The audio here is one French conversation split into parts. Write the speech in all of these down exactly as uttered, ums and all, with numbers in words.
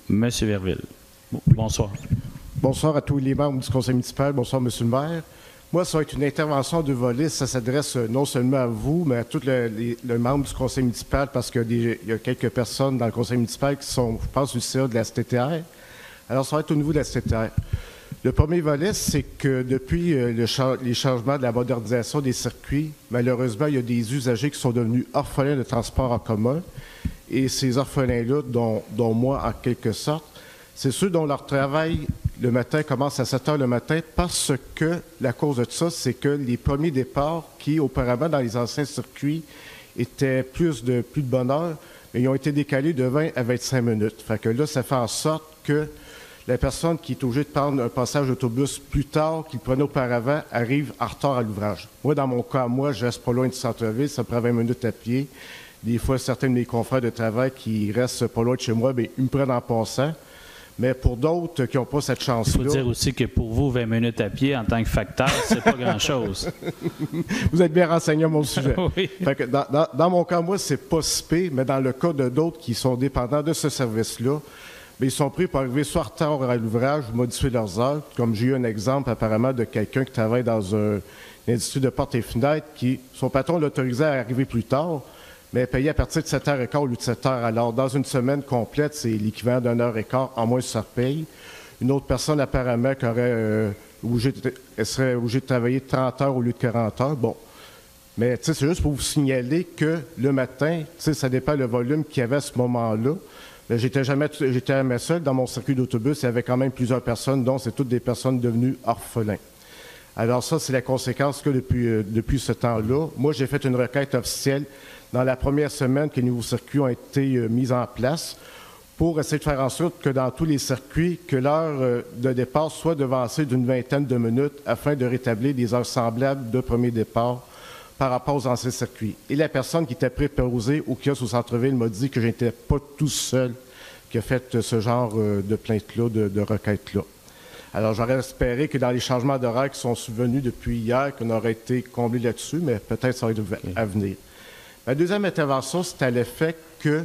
M. Verville. Bon, bonsoir. Bonsoir à tous les membres du conseil municipal. Bonsoir, M. le maire. Moi, ça va être une intervention de volets. Ça s'adresse non seulement à vous, mais à tous les, les, les membres du conseil municipal, parce qu'il y a quelques personnes dans le conseil municipal qui sont, je pense, du C A de la S T T R. Alors, ça va être au niveau de la S T T R. Le premier volet, c'est que depuis le cha- les changements de la modernisation des circuits, malheureusement, il y a des usagers qui sont devenus orphelins de transport en commun. Et ces orphelins-là, dont, dont moi en quelque sorte, c'est ceux dont leur travail le matin commence à sept heures le matin, parce que la cause de ça, c'est que les premiers départs qui, auparavant, dans les anciens circuits, étaient plus de, plus de bonne heure, mais ils ont été décalés de vingt à vingt-cinq minutes. Fait que là, ça fait en sorte que la personne qui est obligée de prendre un passage d'autobus plus tard qu'il prenait auparavant arrive en retard à l'ouvrage. Moi, dans mon cas, moi, je reste pas loin du centre-ville, ça prend vingt minutes à pied. Des fois, certains de mes confrères de travail qui restent pas loin de chez moi, bien, ils me prennent en passant. Mais pour d'autres qui n'ont pas cette chance-là... Il faut dire aussi que pour vous, vingt minutes à pied en tant que facteur, c'est pas grand-chose. Vous êtes bien renseigné à mon sujet. Oui. Fait que dans, dans, dans mon cas, moi, c'est pas si pire, mais dans le cas de d'autres qui sont dépendants de ce service-là, bien, ils sont pris pour arriver soit en retard à l'ouvrage ou modifier leurs heures. Comme j'ai eu un exemple apparemment de quelqu'un qui travaille dans un, une industrie de portes et fenêtres, qui son patron l'autorisait à arriver plus tard, mais payé à partir de sept heures quinze au lieu de sept heures. Alors, dans une semaine complète, c'est l'équivalent d'une heure et quart, en moins ça repaye. Une autre personne, apparemment, qui aurait, euh, obligé de, elle serait obligée de travailler trente heures au lieu de quarante heures. Bon. Mais, tu sais, c'est juste pour vous signaler que le matin, tu sais, ça dépend le volume qu'il y avait à ce moment-là. Mais j'étais jamais, j'étais jamais seul. Dans mon circuit d'autobus, il y avait quand même plusieurs personnes, dont c'est toutes des personnes devenues orphelins. Alors, ça, c'est la conséquence que depuis, euh, depuis ce temps-là. Moi, j'ai fait une requête officielle dans la première semaine que les nouveaux circuits ont été euh, mis en place pour essayer de faire en sorte que dans tous les circuits, que l'heure euh, de départ soit devancée d'une vingtaine de minutes afin de rétablir des heures semblables de premier départ par rapport aux anciens circuits. Et la personne qui était préposée au kiosque au centre-ville m'a dit que je n'étais pas tout seul qui a fait ce genre euh, de plainte-là, de, de requête-là. Alors, j'aurais espéré que dans les changements d'horaire qui sont survenus depuis hier, qu'on aurait été comblé là-dessus, mais peut-être ça va être à venir. Ma deuxième intervention, c'est à l'effet que,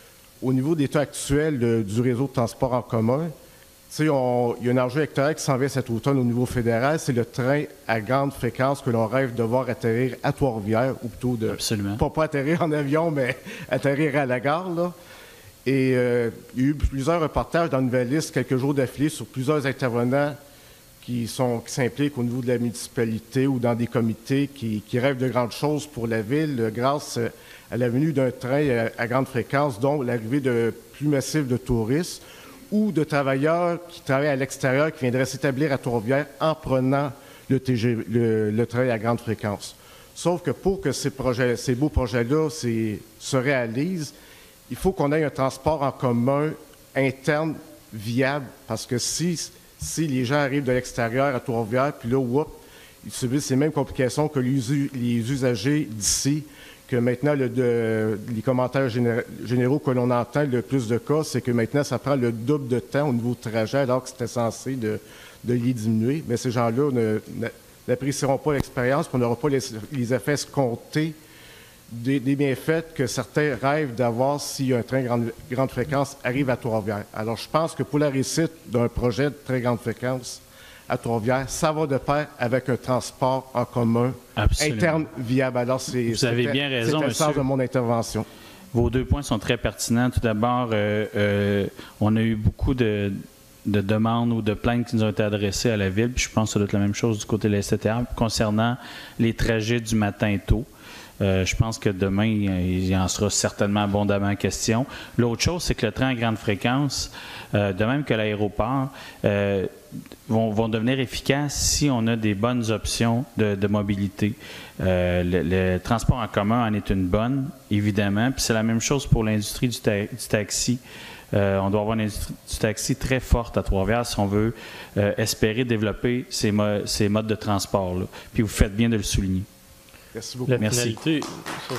au niveau des taux actuels de, du réseau de transport en commun, tu sais, on, il y a un enjeu électoral qui s'en vient cet automne au niveau fédéral, c'est le train à grande fréquence que l'on rêve de voir atterrir à Trois-Rivières, ou plutôt de... Absolument. Pas, pas atterrir en avion, mais atterrir à la gare, là. Et euh, il y a eu plusieurs reportages dans une nouvelle liste, quelques jours d'affilée, sur plusieurs intervenants qui, sont, qui s'impliquent au niveau de la municipalité ou dans des comités qui, qui rêvent de grandes choses pour la ville grâce à la venue d'un train à, à grande fréquence, dont l'arrivée de plus massif de touristes ou de travailleurs qui travaillent à l'extérieur, qui viendraient s'établir à Trois-Rivières en prenant le, T G V, le, le train à grande fréquence. Sauf que pour que ces, projets, ces beaux projets-là se réalisent, il faut qu'on ait un transport en commun interne viable, parce que si, si les gens arrivent de l'extérieur à Trois-Rivières, puis là, whoop, ils subissent les mêmes complications que les, les usagers d'ici, que maintenant, le, de, les commentaires généraux que l'on entend le plus de cas, c'est que maintenant, ça prend le double de temps au niveau du trajet, alors que c'était censé de, de les diminuer. Mais ces gens-là n'apprécieront pas l'expérience, puis on n'aura pas les, les effets escomptés Des, des bienfaits que certains rêvent d'avoir si un train grande, grande fréquence arrive à Trois-Rivières. Alors, je pense que pour la réussite d'un projet de très grande fréquence à Trois-Rivières, ça va de pair avec un transport en commun Absolument. Interne viable. Alors, c'est, Vous avez bien raison, c'est le sens de mon intervention. Vos deux points sont très pertinents. Tout d'abord, euh, euh, on a eu beaucoup de, de demandes ou de plaintes qui nous ont été adressées à la Ville, puis je pense que ça doit être la même chose du côté de la S T T R, concernant les trajets du matin tôt. Euh, je pense que demain, il y en sera certainement abondamment question. L'autre chose, c'est que le train à grande fréquence, euh, de même que l'aéroport, euh, vont, vont devenir efficaces si on a des bonnes options de, de mobilité. Euh, le, le transport en commun en est une bonne, évidemment, puis c'est la même chose pour l'industrie du, ta- du taxi. Euh, on doit avoir une industrie du taxi très forte à Trois-Rivières si on veut euh, espérer développer ces, mo- ces modes de transport-là. Puis vous faites bien de le souligner. Merci beaucoup. La Merci. finalité, ça,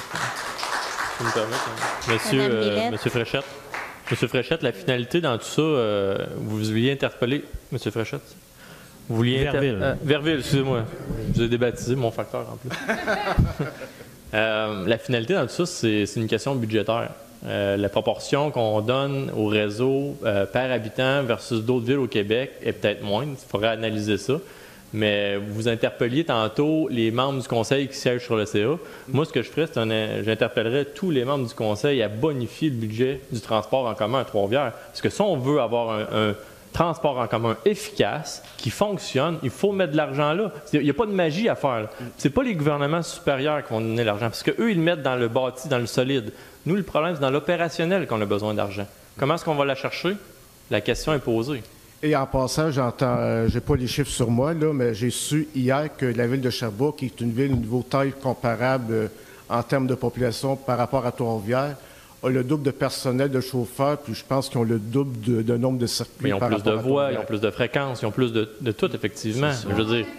je me permets, hein. Monsieur, euh, Monsieur Fréchette, Monsieur Fréchette, la finalité dans tout ça, euh, vous vouliez interpeller, Monsieur Fréchette, vous vouliez inter- Verville. Euh, Verville, excusez-moi, je vous ai débaptisé mon facteur en plus. euh, la finalité dans tout ça, c'est, c'est une question budgétaire. Euh, la proportion qu'on donne au réseau euh, par habitant versus d'autres villes au Québec est peut-être moindre. Il faudrait analyser ça. Mais vous interpelliez tantôt les membres du conseil qui siègent sur le C A. Moi, ce que je ferais, c'est un, j'interpellerais tous les membres du conseil à bonifier le budget du transport en commun à Trois-Rivières. Parce que si on veut avoir un, un transport en commun efficace, qui fonctionne, il faut mettre de l'argent là. Il n'y a pas de magie à faire. Ce n'est pas les gouvernements supérieurs qui vont donner l'argent, parce qu'eux, ils le mettent dans le bâti, dans le solide. Nous, le problème, c'est dans l'opérationnel qu'on a besoin d'argent. Comment est-ce qu'on va la chercher? La question est posée. Et en passant, j'entends, euh, j'ai pas les chiffres sur moi, là, mais j'ai su hier que la ville de Sherbrooke, qui est une ville au niveau taille comparable euh, en termes de population par rapport à Trois-Rivières, a le double de personnel de chauffeurs, puis je pense qu'ils ont le double de, de nombre de circuits. Mais ils ont par plus de rapport à voies, ils ont plus de fréquences, ils ont plus de, de tout, effectivement. Je veux dire.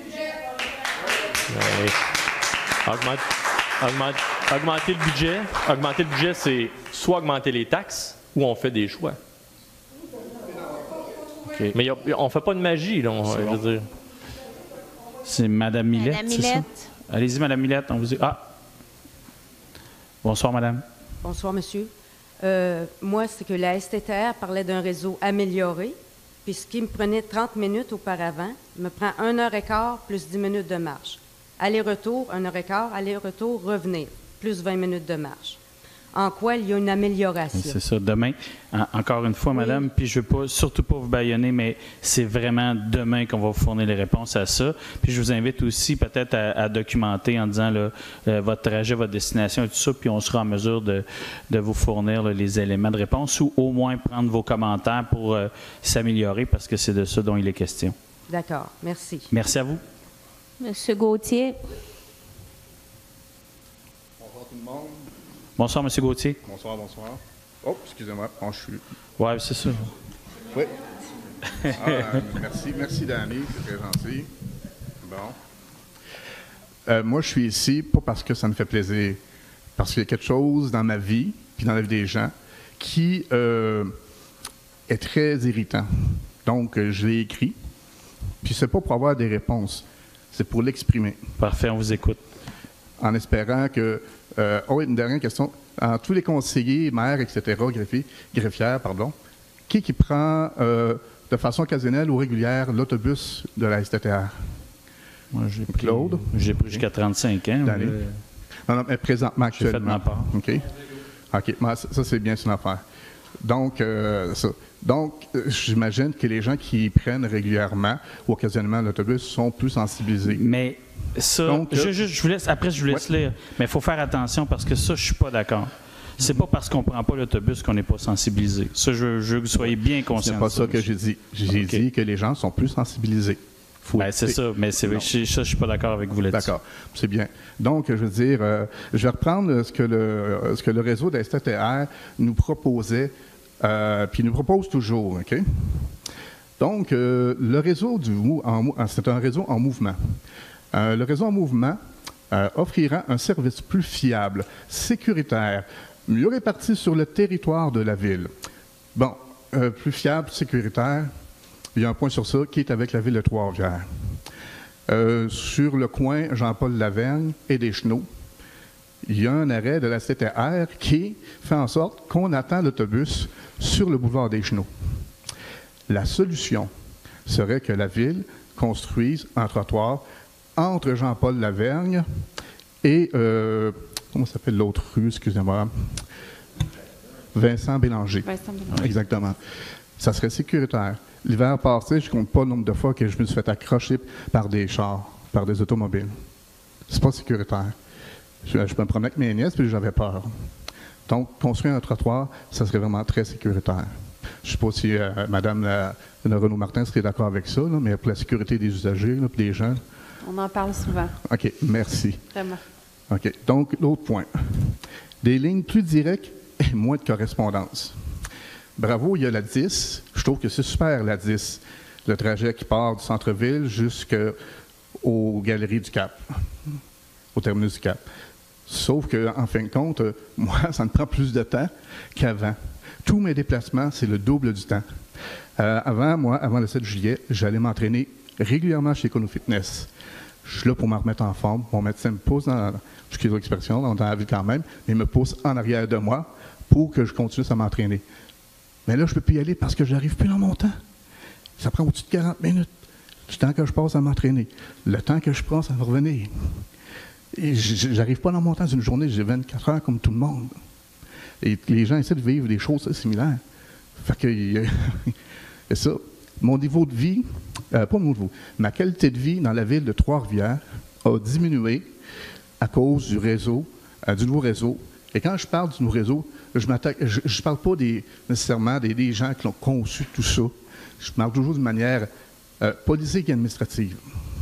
Mais, augmente, augmente, augmenter le budget, augmenter le budget, c'est soit augmenter les taxes ou on fait des choix. Okay. Mais a, on ne fait pas de magie, là, on, je bon. veux dire. C'est Mme Millette, Madame c'est ça? Millette. Allez-y, Mme Millette, on vous... Ah! Bonsoir, Madame. Bonsoir, monsieur. Euh, moi, c'est que la S T T R parlait d'un réseau amélioré, puis ce qui me prenait trente minutes auparavant me prend une heure et quart plus dix minutes de marche. Aller-retour, une heure et quart, aller-retour, revenir, plus vingt minutes de marche. En quoi il y a une amélioration? C'est ça. Demain, en, encore une fois, oui. Madame, puis je ne veux pas, surtout pas vous bâillonner, mais c'est vraiment demain qu'on va vous fournir les réponses à ça. Puis je vous invite aussi peut-être à, à documenter en disant là, euh, votre trajet, votre destination et tout ça, puis on sera en mesure de, de vous fournir là, les éléments de réponse ou au moins prendre vos commentaires pour euh, s'améliorer parce que c'est de ça dont il est question. D'accord. Merci. Merci à vous. Monsieur Gauthier. Bonsoir tout le monde. Bonsoir, M. Gauthier. Bonsoir, bonsoir. Oh, excusez-moi, oh, je suis... Oui, c'est ça. Oui. Ah, euh, merci, merci Danny, c'est très gentil. Bon. Euh, moi, je suis ici, pas parce que ça me fait plaisir, parce qu'il y a quelque chose dans ma vie, puis dans la vie des gens, qui euh, est très irritant. Donc, euh, je l'ai écrit, puis c'est pas pour avoir des réponses, c'est pour l'exprimer. Parfait, on vous écoute. En espérant que... Euh, oh, une dernière question. En tous les conseillers, maires, et cetera, greffiers, greffières, pardon, qui qui prend euh, de façon occasionnelle ou régulière l'autobus de la S T T R? Moi, j'ai pris, Claude? J'ai pris jusqu'à trente-cinq ans. D'année? Euh... Non, non, mais présentement, actuellement. J'ai fait de ma part. OK. OK, moi, ça, ça c'est bien son affaire. Donc, euh, ça. Donc, euh, j'imagine que les gens qui prennent régulièrement ou occasionnellement l'autobus sont plus sensibilisés. Mais ça, Donc, je, je, je vous laisse, après, je vous laisse ouais. lire. Mais il faut faire attention parce que ça, je ne suis pas d'accord. C'est pas parce qu'on ne prend pas l'autobus qu'on n'est pas sensibilisé. Ça, je, je veux que vous soyez bien conscients. C'est pas ça, ça que j'ai dit. J'ai okay. dit que les gens sont plus sensibilisés. Ben, c'est ça, mais c'est, je, ça, je ne suis pas d'accord avec vous là-dessus. D'accord, c'est bien. Donc, je veux dire, euh, je vais reprendre ce que le, ce que le réseau de la S T T R nous proposait, euh, puis nous propose toujours, OK? Donc, euh, le réseau du en, c'est un réseau en mouvement. Euh, le réseau en mouvement euh, offrira un service plus fiable, sécuritaire, mieux réparti sur le territoire de la ville. Bon, euh, plus fiable, sécuritaire, il y a un point sur ça qui est avec la ville de Trois-Rivières. Euh, sur le coin Jean-Paul-Lavergne et des Chenaux, il y a un arrêt de la S T T R qui fait en sorte qu'on attend l'autobus sur le boulevard des Chenaux. La solution serait que la ville construise un trottoir entre Jean-Paul-Lavergne et, euh, comment s'appelle l'autre rue, excusez-moi, Vincent Bélanger. Vincent Bélanger. Exactement. Ça serait sécuritaire. L'hiver passé, je ne compte pas le nombre de fois que je me suis fait accrocher par des chars, par des automobiles. C'est pas sécuritaire. Je, je peux me promener avec mes nièces, puis j'avais peur. Donc, construire un trottoir, ça serait vraiment très sécuritaire. Je ne sais pas si euh, Mme la, la Renaud-Martin serait d'accord avec ça, là, mais pour la sécurité des usagers, là, puis des gens. On en parle souvent. OK, merci. Vraiment. OK. Donc, l'autre point. Des lignes plus directes et moins de correspondance. Bravo, il y a la dix. Je trouve que c'est super, la dix. Le trajet qui part du centre-ville jusqu'aux Galeries du Cap, au terminus du Cap. Sauf qu'en fin de compte, moi, ça me prend plus de temps qu'avant. Tous mes déplacements, c'est le double du temps. Euh, avant, moi, avant le sept juillet, j'allais m'entraîner régulièrement chez Econo Fitness. Je suis là pour me remettre en forme. Mon médecin me pousse dans, excusez l'expression, dans la ville quand même, mais il me pousse en arrière de moi pour que je continue à m'entraîner. Mais là, je ne peux plus y aller parce que je n'arrive plus dans mon temps. Ça prend au-dessus de quarante minutes. Le temps que je passe à m'entraîner. Le temps que je prends à me revenir. Et je n'arrive pas dans mon temps d'une journée, j'ai vingt-quatre heures comme tout le monde. Et les gens essaient de vivre des choses similaires. Fait que, c'est ça. Mon niveau de vie, euh, pas mon niveau, ma qualité de vie dans la ville de Trois-Rivières a diminué à cause du réseau, euh, du nouveau réseau. Et quand je parle du nouveau réseau, je ne parle pas des, nécessairement des, des gens qui ont conçu tout ça. Je parle toujours d'une manière euh, politique et administrative.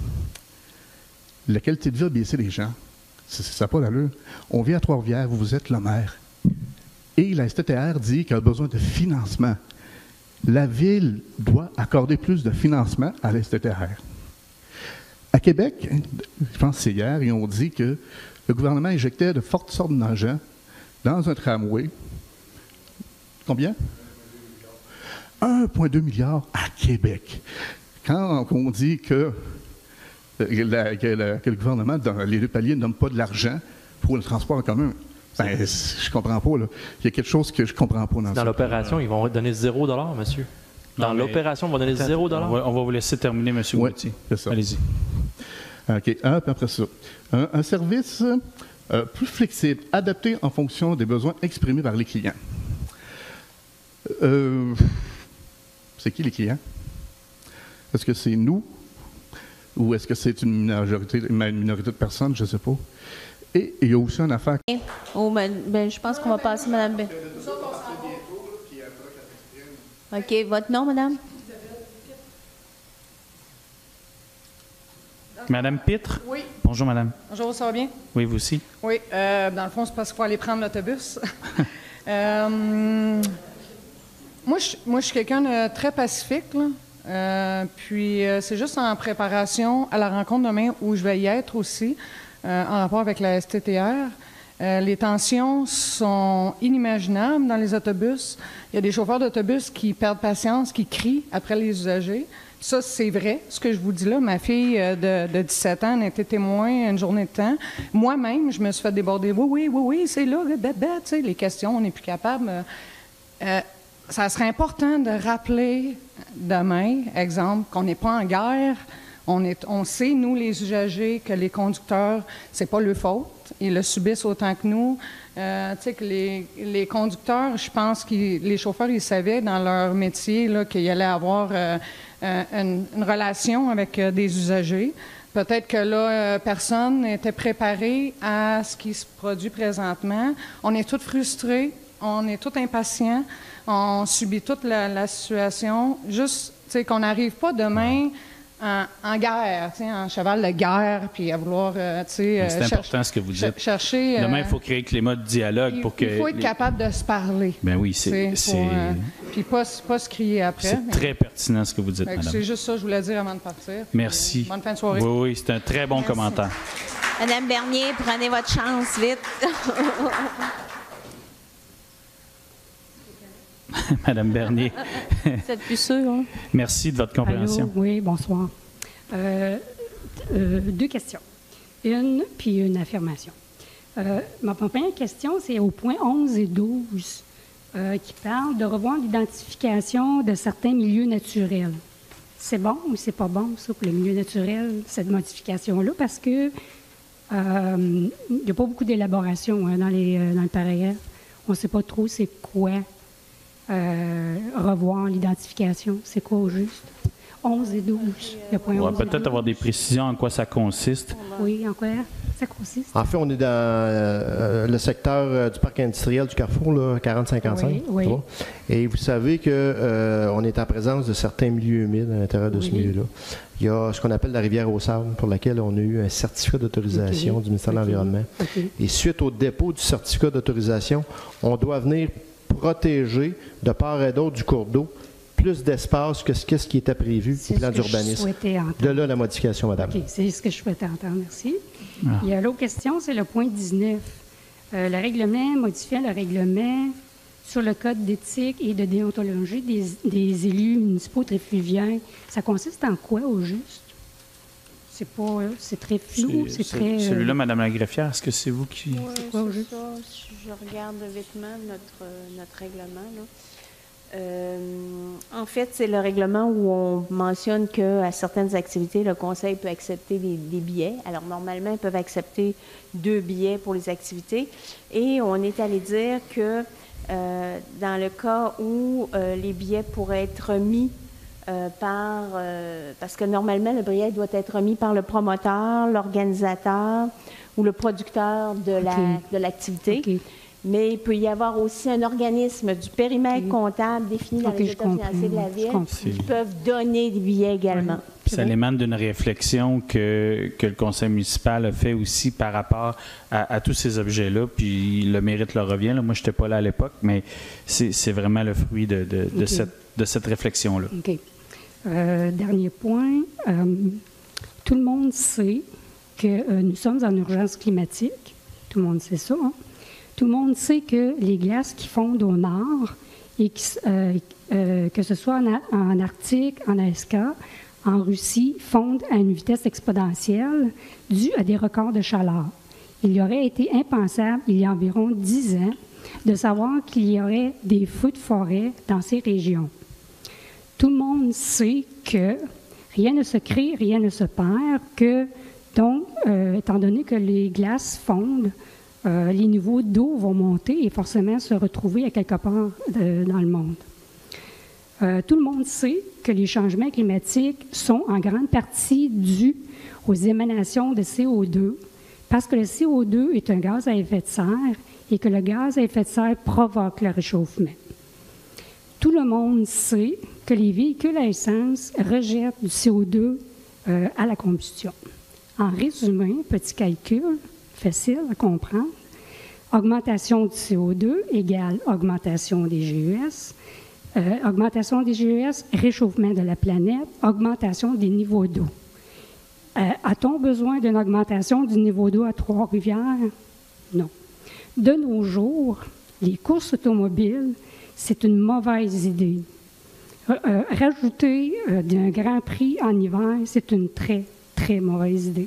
La qualité de vie a baissé les gens. Ça n'a pas d'allure. On vit à Trois-Rivières, vous, vous êtes le maire. Et la S T T R dit qu'elle a besoin de financement. La Ville doit accorder plus de financement à la S T T R. À Québec, je pense que c'est hier, ils ont dit que le gouvernement injectait de fortes sortes d'argent dans un tramway. Combien? un virgule deux milliard à Québec. Quand on dit que, la, que, la, que le gouvernement, dans les deux paliers, ne donne pas de l'argent pour le transport en commun, ben, je comprends pas. Là. Il y a quelque chose que je comprends pas. Dans, dans l'opération, ils vont donner zéro dollar, monsieur. Dans l'opération, ils vont donner zéro dollar. On va, on va vous laisser terminer, monsieur ouais, Gauthier. C'est Allez-y. OK. Un, puis après ça. Un, un service euh, plus flexible, adapté en fonction des besoins exprimés par les clients. Euh, c'est qui les clients? Est-ce que c'est nous? Ou est-ce que c'est une minorité, une minorité de personnes? Je ne sais pas. Et il y a aussi une affaire. Oh, ben, ben, je pense qu'on va passer, Mme B. OK. Votre nom, Madame? Madame Pitre? Oui. Bonjour, Madame. Bonjour, ça va bien? Oui, vous aussi? Oui. Euh, dans le fond, c'est parce qu'il faut aller prendre l'autobus. euh, moi, je, moi, je suis quelqu'un de très pacifique, là. Euh, puis, euh, c'est juste en préparation à la rencontre demain où je vais y être aussi, euh, en rapport avec la S T T R. Euh, les tensions sont inimaginables dans les autobus. Il y a des chauffeurs d'autobus qui perdent patience, qui crient après les usagers. Ça, c'est vrai, ce que je vous dis là. Ma fille de, de dix-sept ans en était témoin une journée de temps. Moi-même, je me suis fait déborder. Oui, oui, oui, oui, c'est là, bête, bête, tu sais, les questions, on n'est plus capable. Euh, ça serait important de rappeler demain, exemple, qu'on n'est pas en guerre. On, est, on sait, nous, les usagers, que les conducteurs, c'est pas leur faute. Ils le subissent autant que nous. Euh, tu sais, que les, les conducteurs, je pense que les chauffeurs, ils savaient dans leur métier là, qu'il y allait avoir euh, euh, une, une relation avec euh, des usagers. Peut-être que là, euh, personne n'était préparé à ce qui se produit présentement. On est tous frustrés, on est tous impatients, on subit toute la, la situation. Juste, tu sais, qu'on n'arrive pas demain en, en guerre, tu sais, en cheval de guerre, puis à vouloir, euh, tu sais... C'est important chercher, ce que vous dites. Chercher... Demain, il euh, faut créer un climat de dialogue il, pour que... Il faut être les... capable de se parler. Ben oui, c'est... Euh, puis pas, pas se crier après. C'est mais... très pertinent ce que vous dites, madame. C'est juste ça que je voulais dire avant de partir. Merci. Puis, bonne fin de soirée. Oui, oui, c'est un très bon Merci. commentaire. Madame Bernier, prenez votre chance, vite. Madame Bernier. Vous êtes plus sûre, hein? Merci de votre compréhension. Allô? Oui, bonsoir. Euh, euh, deux questions. Une, puis une affirmation. Euh, ma première question, c'est au point onze et douze, euh, qui parle de revoir l'identification de certains milieux naturels. C'est bon ou c'est pas bon, ça, pour le milieu naturel, cette modification-là, parce que euh, il n'y a pas beaucoup d'élaboration hein, dans, les, euh, dans le paragraphe. On ne sait pas trop c'est quoi euh, revoir l'identification. C'est quoi au juste? onze et douze. Le point On va onze peut-être avoir des précisions en quoi ça consiste. Oui, en quoi ça consiste? En fait, on est dans euh, le secteur euh, du parc industriel du Carrefour, là, quarante cinquante-cinq. Oui, oui. Et vous savez qu'on euh, est en présence de certains milieux humides à l'intérieur de oui. ce milieu-là. Il y a ce qu'on appelle la rivière aux sables, pour laquelle on a eu un certificat d'autorisation okay. du ministère okay. de l'Environnement. Okay. Et suite au dépôt du certificat d'autorisation, on doit venir protéger de part et d'autre du cours d'eau plus d'espace que ce, que ce qui était prévu au plan d'urbanisme. De là, la modification, madame. OK, c'est ce que je souhaitais entendre. Merci. Ah. Il y a l'autre question, c'est le point dix-neuf. Euh, le règlement modifiant le règlement sur le code d'éthique et de déontologie des, des élus municipaux trifluviens. Ça consiste en quoi, au juste? c'est pas, c'est très flou, c'est très... Celui-là, Mme la greffière, est-ce que c'est vous qui... Oui, c'est quoi, c'est ça. Je regarde vitement notre, notre règlement, là. Euh, en fait, c'est le règlement où on mentionne qu'à certaines activités, le conseil peut accepter des, des billets. Alors, normalement, ils peuvent accepter deux billets pour les activités. Et on est allé dire que euh, dans le cas où euh, les billets pourraient être remis euh, par... Euh, parce que normalement, le billet doit être remis par le promoteur, l'organisateur ou le producteur de la, okay. de l'activité. Okay. Mais il peut y avoir aussi un organisme du périmètre okay. comptable défini dans okay, les états financiers de la Ville qui peuvent donner des billets également. Oui. Ça émane d'une réflexion que, que le conseil municipal a fait aussi par rapport à, à tous ces objets-là, puis le mérite leur revient. Là. Moi, je n'étais pas là à l'époque, mais c'est, c'est vraiment le fruit de, de, de, okay. cette, de cette réflexion-là. OK. Euh, dernier point. Euh, tout le monde sait que euh, nous sommes en urgence climatique. Tout le monde sait ça, hein? Tout le monde sait que les glaces qui fondent au nord, et qui, euh, euh, que ce soit en, en Arctique, en Alaska, en Russie, fondent à une vitesse exponentielle due à des records de chaleur. Il y aurait été impensable, il y a environ dix ans, de savoir qu'il y aurait des feux de forêt dans ces régions. Tout le monde sait que rien ne se crée, rien ne se perd, que, donc, euh, étant donné que les glaces fondent, Euh, les niveaux d'eau vont monter et forcément se retrouver à quelque part de, dans le monde. Euh, tout le monde sait que les changements climatiques sont en grande partie dus aux émanations de C O deux, parce que le C O deux est un gaz à effet de serre et que le gaz à effet de serre provoque le réchauffement. Tout le monde sait que les véhicules à essence rejettent du C O deux euh, à la combustion. En résumé, petit calcul, facile à comprendre. Augmentation du C O deux égale augmentation des G E S. Euh, augmentation des G E S, réchauffement de la planète, augmentation des niveaux d'eau. Euh, a-t-on besoin d'une augmentation du niveau d'eau à Trois-Rivières? Non. De nos jours, les courses automobiles, c'est une mauvaise idée. Euh, rajouter euh, d'un Grand Prix en hiver, c'est une très, très mauvaise idée.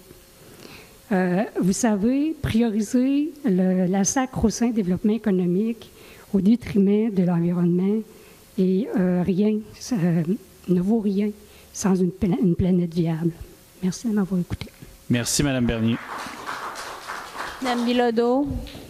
Euh, vous savez, prioriser le, la sacro-saint développement économique au détriment de l'environnement et euh, rien, ça ne vaut rien sans une, une planète viable. Merci de m'avoir écouté. Merci, Mme Bernier. Mme Bilodeau.